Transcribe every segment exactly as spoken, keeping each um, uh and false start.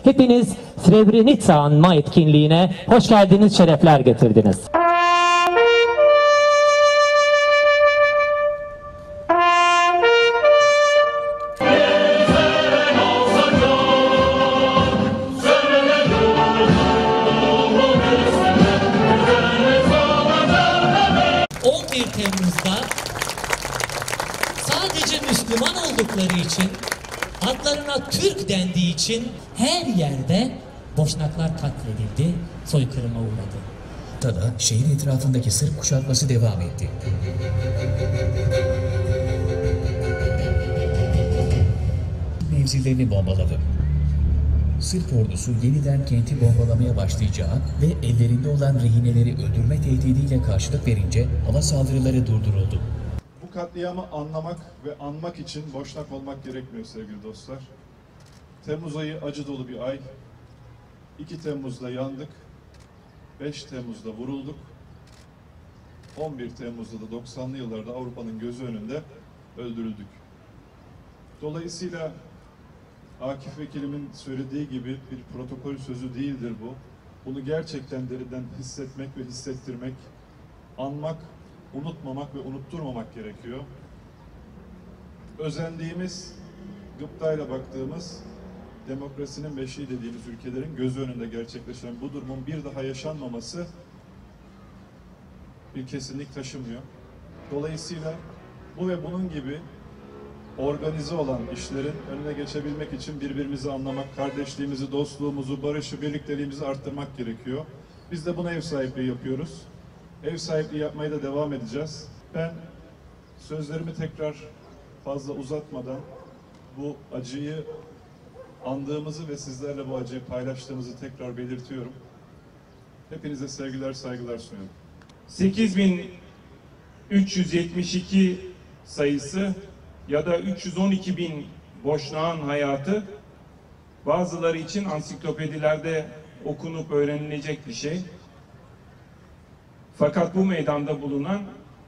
Hepiniz Srebrenica Anma etkinliğine hoş geldiniz, şerefler getirdiniz. on bir Temmuz'da sadece Müslüman oldukları için, adlarına Türk dendiği için her yerde Boşnaklar katledildi, soykırıma uğradı. Da şehir etrafındaki Sırp kuşatması devam etti. Mevzilerini bombaladı. Sırp ordusu yeniden kenti bombalamaya başlayacağı ve ellerinde olan rehineleri öldürme tehdidiyle karşılık verince hava saldırıları durduruldu. Bu katliamı anlamak ve anmak için Boşnak olmak gerekmiyor sevgili dostlar. Temmuz ayı acı dolu bir ay. iki Temmuz'da yandık. beş Temmuz'da vurulduk. on bir Temmuz'da da doksanlı yıllarda Avrupa'nın gözü önünde öldürüldük. Dolayısıyla Akif Vekilimin söylediği gibi bir protokol sözü değildir bu. Bunu gerçekten deriden hissetmek ve hissettirmek, anmak, unutmamak ve unutturmamak gerekiyor. Özendiğimiz, gıptayla baktığımız, demokrasinin beşiği dediğimiz ülkelerin gözü önünde gerçekleşen bu durumun bir daha yaşanmaması bir kesinlik taşımıyor. Dolayısıyla bu ve bunun gibi organize olan işlerin önüne geçebilmek için birbirimizi anlamak, kardeşliğimizi, dostluğumuzu, barışı, birlikteliğimizi arttırmak gerekiyor. Biz de buna ev sahipliği yapıyoruz. Ev sahipliği yapmaya da devam edeceğiz. Ben sözlerimi tekrar fazla uzatmadan bu acıyı andığımızı ve sizlerle bu acıyı paylaştığımızı tekrar belirtiyorum. Hepinize sevgiler, saygılar sunuyorum. sekiz bin üç yüz yetmiş iki sayısı ya da üç yüz on iki bin Boşnak'ın hayatı bazıları için ansiklopedilerde okunup öğrenilecek bir şey. Fakat bu meydanda bulunan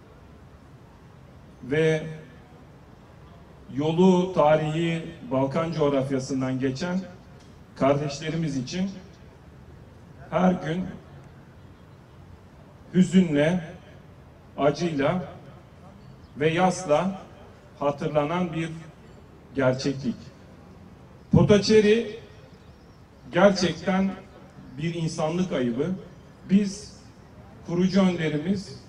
ve yolu, tarihi Balkan coğrafyasından geçen kardeşlerimiz için her gün hüzünle, acıyla ve yasla hatırlanan bir gerçeklik. Potaçeri gerçekten bir insanlık ayıbı. Biz kurucu önderimiz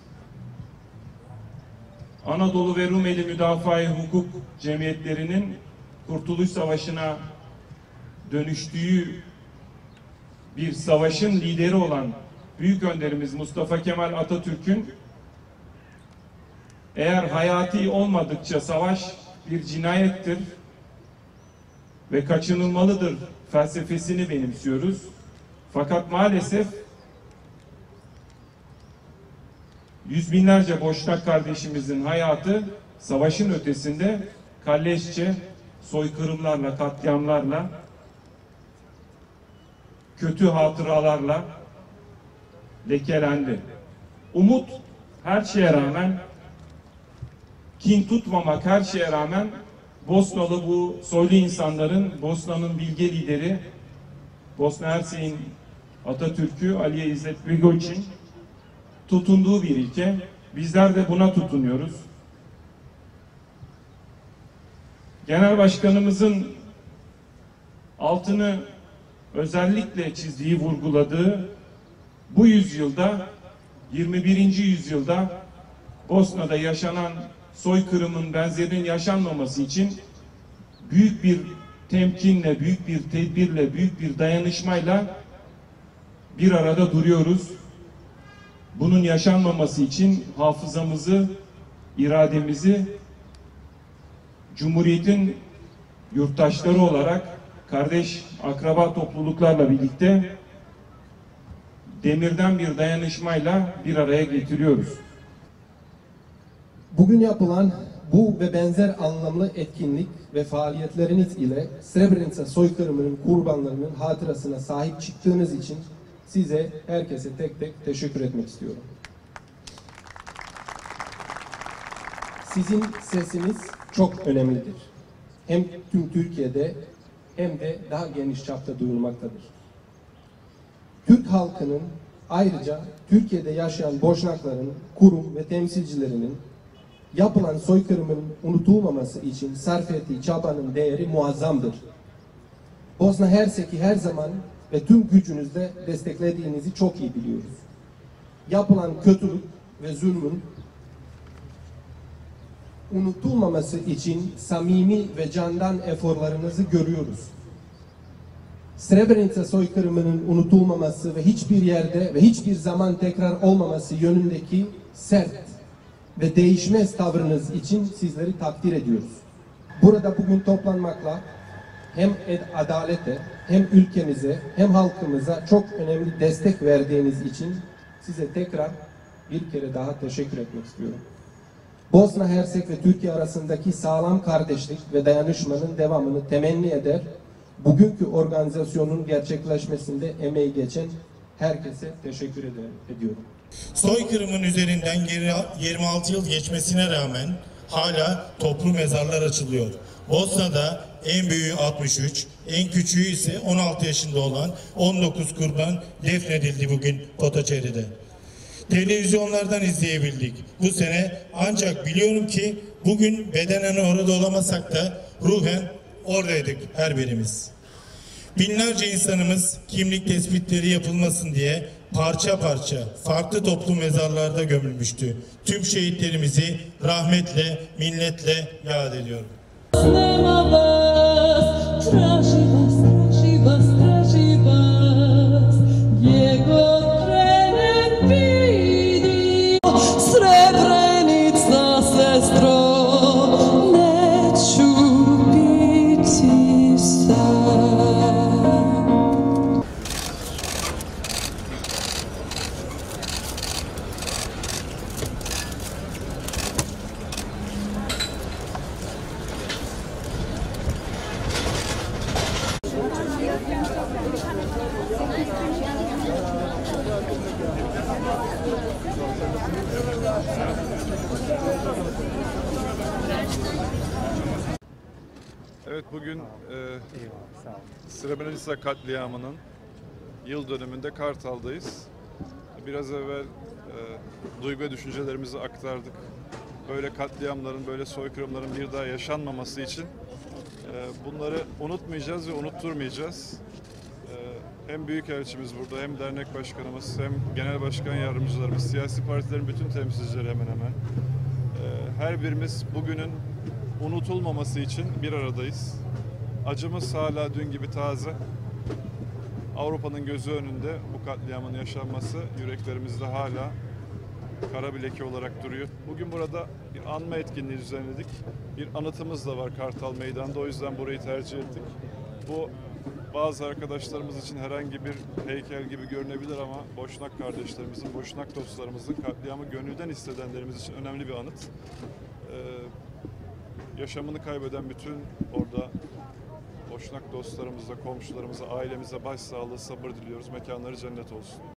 Anadolu ve Rumeli Müdafaa-i Hukuk Cemiyetlerinin Kurtuluş Savaşı'na dönüştüğü bir savaşın lideri olan büyük önderimiz Mustafa Kemal Atatürk'ün eğer hayati olmadıkça savaş bir cinayettir ve kaçınılmalıdır felsefesini benimsiyoruz. Fakat maalesef yüz binlerce Boşnak kardeşimizin hayatı savaşın ötesinde kalleşçe soykırımlarla, katliamlarla, kötü hatıralarla lekelendi. Umut her şeye rağmen, kin tutmamak her şeye rağmen Bosnalı bu soylu insanların, Bosna'nın bilge lideri Bosna Hersek'in Atatürk'ü Aliye İzzet Begoviç'in tutunduğu bir ilke. Bizler de buna tutunuyoruz. Genel Başkanımızın altını özellikle çizdiği, vurguladığı bu yüzyılda, yirmi birinci yüzyılda Bosna'da yaşanan soykırımın benzerinin yaşanmaması için büyük bir temkinle, büyük bir tedbirle, büyük bir dayanışmayla bir arada duruyoruz. Bunun yaşanmaması için hafızamızı, irademizi Cumhuriyet'in yurttaşları olarak kardeş, akraba topluluklarla birlikte demirden bir dayanışmayla bir araya getiriyoruz. Bugün yapılan bu ve benzer anlamlı etkinlik ve faaliyetleriniz ile Srebrenica soykırımının kurbanlarının hatırasına sahip çıktığınız için size, herkese tek tek teşekkür etmek istiyorum. Sizin sesiniz çok önemlidir. Hem tüm Türkiye'de hem de daha geniş çapta duyulmaktadır. Türk halkının ayrıca Türkiye'de yaşayan Boşnakların kurum ve temsilcilerinin yapılan soykırımın unutulmaması için sarf ettiği çabanın değeri muazzamdır. Bosna Hersek'i her zaman ve tüm gücünüzle desteklediğinizi çok iyi biliyoruz. Yapılan kötülük ve zulmün unutulmaması için samimi ve candan eforlarınızı görüyoruz. Srebrenica soykırımının unutulmaması ve hiçbir yerde ve hiçbir zaman tekrar olmaması yönündeki sert ve değişmez tavrınız için sizleri takdir ediyoruz. Burada bugün toplanmakla hem adalete, hem ülkemize, hem halkımıza çok önemli destek verdiğiniz için size tekrar bir kere daha teşekkür etmek istiyorum. Bosna Hersek ve Türkiye arasındaki sağlam kardeşlik ve dayanışmanın devamını temenni eder, bugünkü organizasyonun gerçekleşmesinde emeği geçen herkese teşekkür ediyorum. Soykırımın üzerinden yirmi altı yıl geçmesine rağmen hala toplu mezarlar açılıyor. Bosna'da en büyüğü altmış üç, en küçüğü ise on altı yaşında olan on dokuz kurban defnedildi bugün Kotaçeri'de. Televizyonlardan izleyebildik bu sene, ancak biliyorum ki bugün bedenen orada olamasak da ruhen oradaydık her birimiz. Binlerce insanımız kimlik tespitleri yapılmasın diye parça parça farklı toplu mezarlarda gömülmüştü. Tüm şehitlerimizi rahmetle, minnetle yad ediyorum. Nema vas, traži vas, traži vas, traži vas, gdje god krenem vidi. Srebrenica, sestro, neću biti sam. Evet, bugün e, Srebrenica katliamının yıl dönümünde Kartal'dayız. Biraz evvel e, duygu ve düşüncelerimizi aktardık. Böyle katliamların, böyle soykırımların bir daha yaşanmaması için e, bunları unutmayacağız ve unutturmayacağız. E, hem Büyükelçimiz burada, hem dernek başkanımız, hem genel başkan yardımcılarımız, siyasi partilerin bütün temsilcileri hemen hemen. E, her birimiz bugünün unutulmaması için bir aradayız. Acımız hala dün gibi taze. Avrupa'nın gözü önünde bu katliamın yaşanması yüreklerimizde hala kara bir leke olarak duruyor. Bugün burada bir anma etkinliği düzenledik. Bir anıtımız da var Kartal Meydanı'nda, o yüzden burayı tercih ettik. Bu bazı arkadaşlarımız için herhangi bir heykel gibi görünebilir ama Boşnak kardeşlerimizin, Boşnak dostlarımızın katliamı gönülden hissedenlerimiz için önemli bir anıt. Ee, yaşamını kaybeden bütün orada Boşnak dostlarımıza, komşularımıza, ailemize başsağlığı, sabır diliyoruz. Mekanları cennet olsun.